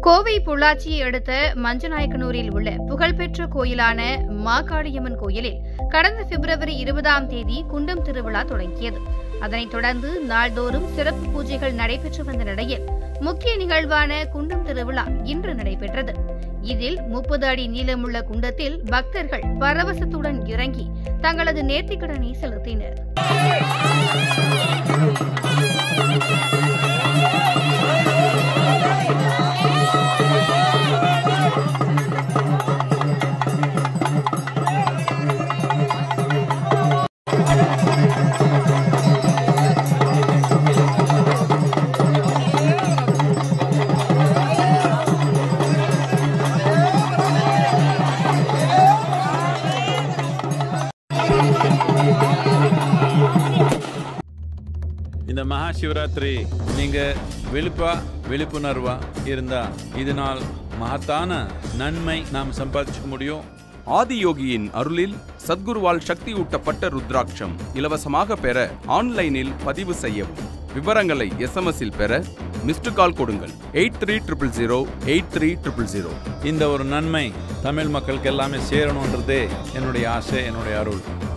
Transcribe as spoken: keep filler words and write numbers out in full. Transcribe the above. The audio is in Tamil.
கோவை பொள்ளாச்சியை அடுத்த மஞ்சநாயக்கனூரில் உள்ள புகழ்பெற்ற கோயிலான மாகாளியம்மன் கோயிலில் கடந்த பிப்ரவரி இருபதாம் தேதி குண்டம் திருவிழா தொடங்கியது. அதனைத் தொடர்ந்து நாள்தோறும் சிறப்பு பூஜைகள் நடைபெற்று வந்த நிலையில் முக்கிய நிகழ்வான குண்டம் திருவிழா இன்று நடைபெற்றது. இதில் முப்பது அடி நீளமுள்ள குண்டத்தில் பக்தர்கள் பரவசத்துடன் இறங்கி தங்களது நேர்த்திக்கடனை செலுத்தினர். இந்த மகா சிவராத்திரி நீங்க விழிப்பா விழிப்புணர்வா இருந்தா இதனால் மகத்தான நன்மை நாம் சம்பாதிச்சுக்க முடியும். ஆதியோகியின் அருளில் சத்குருவால் சக்தி ஊட்டப்பட்ட ருத்ராட்சம் இலவசமாக பெற ஆன்லைனில் பதிவு செய்யவும். விவரங்களை எஸ்எம்எஸ்ஸில் பெற மிஸ்டு கால் கொடுங்கள். Eight three triple zero eight three triple zero. இந்த ஒரு நன்மை தமிழ் மக்களுக்கு எல்லாமே சேரணுன்றதே என்னுடைய ஆசை, என்னுடைய அருள்.